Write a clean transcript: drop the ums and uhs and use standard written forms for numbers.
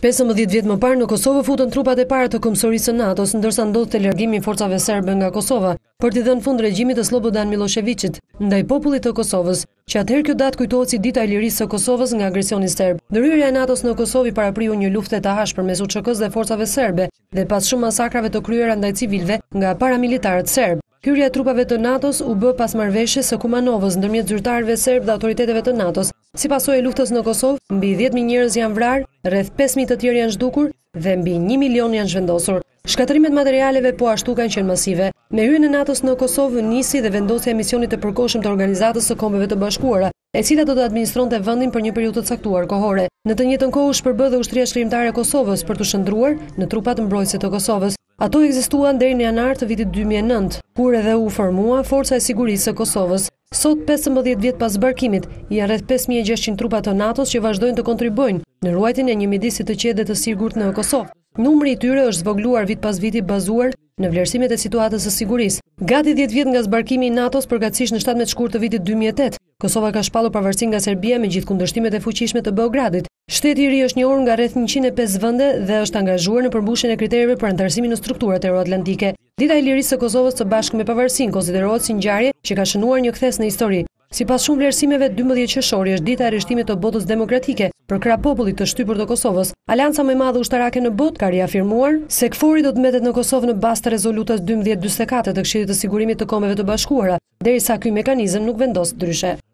15 vjet më parë në Kosovë futën trupat e para të Kombësorisë së NATO-s, ndërsa ndodhte largimi i forcave serbe nga Kosova për t'i dhënë fund regjimit të Slobodan Miloševićit ndaj popullit të Kosovës, që atëherë kjo datë kujtohet si Dita e Lirisë së Kosovës nga agresioni serb. Dërhyrja e NATO-s në Kosovë parapriu një lufte të hashpër mes UÇK-s dhe forcave serbe dhe pas shumë masakrave të kryera ndaj civilëve nga paramilitarët serb. Hyrja e trupave të NATO-s u bë pas marrëveshjes së Kumanovës ndërmjet zyrtarëve serb dhe autoriteteve të NATO-s. Si pasojë e luftës në Kosovë, mbi 10.000 njerëz janë vrarë, rreth 5.000 të tjerë janë zhdukur dhe mbi 1 milion janë zhvendosur. Shkatërimet materialeve po ashtu kanë qenë masive. Me hyrjen e NATO-s në Kosovë nisi dhe vendosja e misionit të përkohshëm të Organizatës së Kombeve të Bashkuara, e cila do të administronte vendin për një periudhë të caktuar kohore. Në të njëjtën kohë u shpërbë dhe Ushtria Çlirimtare e Kosovës për të shndruar në trupat mbrojtëse të Kosovës. Ato ekzistuan deri në janar të vitit 2009, kur edhe u formua Forca e Sigurisë së Kosovës. Sot, 15 vjet pas zbarkimit, janë rreth 5600 trupa të NATO-s që vazhdojnë të kontribuojnë në ruajtjen e një mjedisi të qetë dhe të sigurt në Kosovë. Numri i tyre është zvogëluar vit pas viti bazuar në vlerësimet e situatës së sigurisë. Gati 10 vjet nga zbarkimi i NATO-s, përgatësisht në 17 shkurt të vitit 2008, Kosova ka shpallur pavarësi nga Serbia me gjithë kundërshtimet e fuqishme të Beogradit. Shteti i ri është njohur nga rreth 105 vende dhe është angazhuar në përmbushjen e kritereve për anëtarësimin në strukturat euroatlantike. Dita e Lirisë së Kosovës së bashku me pavarësinë konsiderohet si ngjarje që ka shënuar një kthes në histori. Sipas shumë vlerësimeve, 12 qershori është dita e rishtimit të botës demokratike për krah popullit të shtypur të Kosovës. Alianca më e madhe ushtarake në botë ka riafirmuar se KFOR-i do të mbetet në Kosovë në bazë të rezolutës 1244 të Këshillit të Sigurimit të Kombeve të Bashkuara, derisa ky mekanizëm nuk vendos ndryshe.